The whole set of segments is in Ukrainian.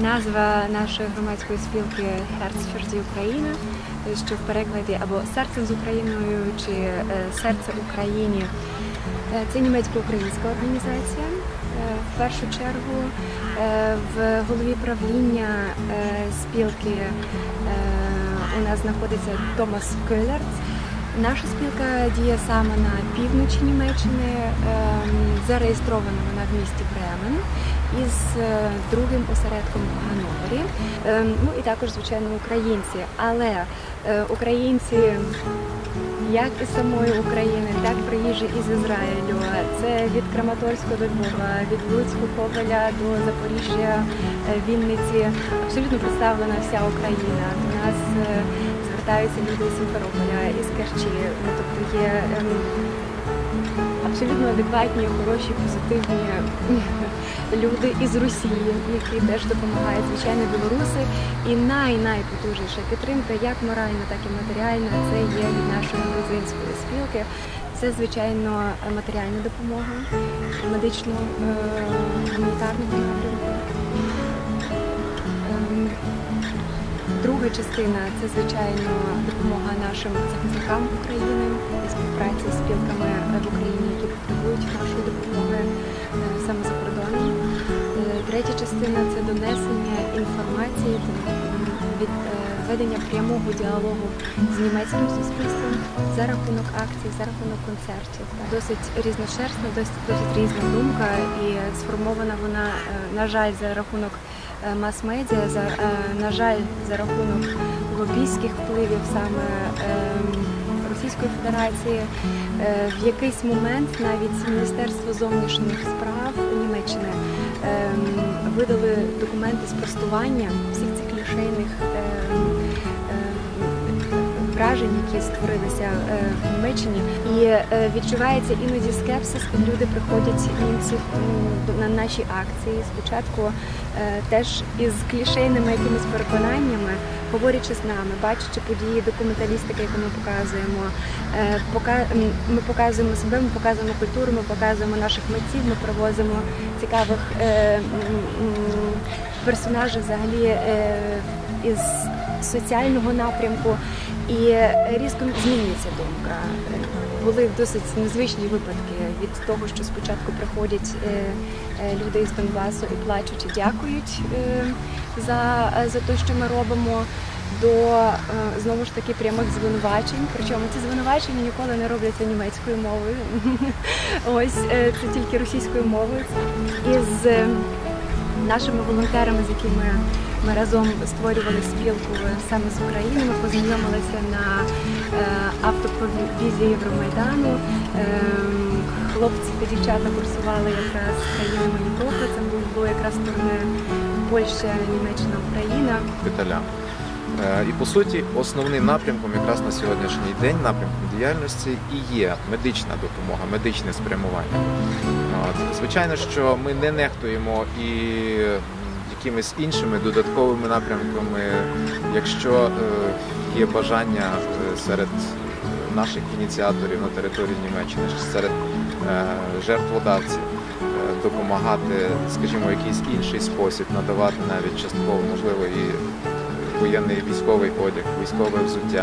Назва нашої громадської спілки «Herz Україна», що в перекладі або «Серцем з Україною» чи «Серце Україні». Це німецько-українська організація. В першу чергу в голові правління спілки у нас знаходиться Томас Кюллерц. Наша спілка діє саме на півночі Німеччини, зареєстрована вона в місті Бремен із другим осередком в Ганновері. Ну і також, звичайно, українці. Але українці як із самої України, так приїжджі із Ізраїлю. Це від Краматорська до Львова, від Луцьку, Ковеля до Запоріжжя, Вінниці. Абсолютно представлена вся Україна. До нас звертаються люди з Сімферополя, із Керчі. Тобто є абсолютно адекватні, хороші, позитивні люди із Росії, які теж допомагають, звичайно, білоруси. І найпотужніша підтримка, як моральна, так і матеріальна, це є від нашої грузинської спілки. Це, звичайно, матеріальна допомога, медично-гуманітарного напрямку. Друга частина – це, звичайно, допомога нашим захисникам України і співпраці з спілками в Україні, які потребують нашої допомоги саме за кордоном. Третя частина – це донесення інформації, ведення прямого діалогу з німецьким суспільством за рахунок акцій, за рахунок концертів. Досить різношерстна, досить різна думка і сформована вона, на жаль, за рахунок мас-медіа, на жаль, за рахунок лобістських впливів саме Російської Федерації. В якийсь момент навіть Міністерство зовнішніх справ Німеччини видали документи спростування всіх цих клішейних вражень, які створилися в Німеччині. І відчувається іноді скепсис, коли люди приходять, німці, на наші акції. Спочатку теж із клішейними якимись переконаннями, говорячи з нами, бачачи події, документалістики, яку ми показуємо. Ми показуємо себе, ми показуємо культуру, ми показуємо наших митців, ми привозимо цікавих персонажів взагалі із соціального напрямку. І різко змінюється думка. Були досить незвичні випадки від того, що спочатку приходять люди із Донбасу і плачуть і дякують за те, що ми робимо, до, знову ж таки, прямих звинувачень. Причому ці звинувачення ніколи не робляться німецькою мовою. Ось, це тільки російською мовою. І з нашими волонтерами, з якими ми разом створювали спілку саме з України, ми познайомилися на автопробізі Євромайдану. Хлопці та дівчата курсували якраз країнами Європи. Це було якраз турне Польща, Німеччина, Україна. І, по суті, основним напрямком якраз на сьогоднішній день, напрямком діяльності і є медична допомога, медичне спрямування. Звичайно, що ми не нехтуємо і якимись іншими додатковими напрямками, якщо є бажання серед наших ініціаторів на території Німеччини, серед жертводавців допомагати, скажімо, в якийсь інший спосіб, надавати навіть частково, можливо, і воєнний військовий одяг, військове взуття,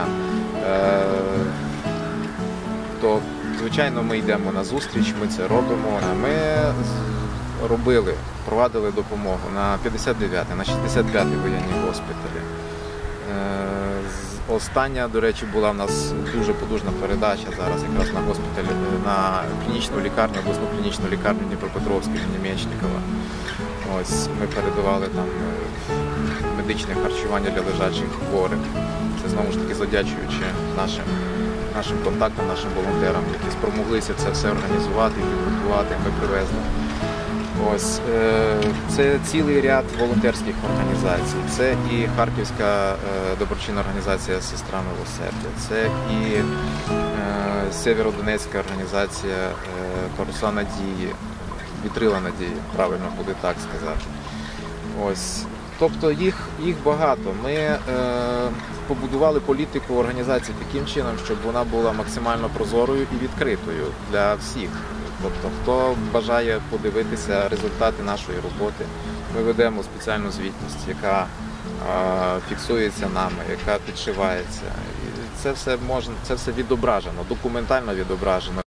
то, звичайно, ми йдемо на зустріч, ми це робимо. Ми провадили допомогу на 59-й, на 65-й воєнній госпіталі. Остання, до речі, була в нас дуже потужна передача зараз якраз на госпіталь, на клінічну лікарню, обласну клінічну лікарню Дніпропетровську імені Мечникова. Ось ми передавали там медичне харчування для лежачих хворих. Це, знову ж таки, завдячуючи нашим контактам, нашим волонтерам, які спромоглися це все організувати, підготувати, ми привезли. Ось, це цілий ряд волонтерських організацій. Це і Харківська доброчинна організація «Сестра милосердя», це і Сєвєродонецька організація «Паруса надії», «Вітрила надії», правильно буде так сказати. Ось, Тобто їх багато. Ми побудували політику організації таким чином, щоб вона була максимально прозорою і відкритою для всіх. Тобто, хто бажає подивитися результати нашої роботи, ми ведемо спеціальну звітність, яка фіксується нами, яка підшивається. І це все відображено, документально відображено.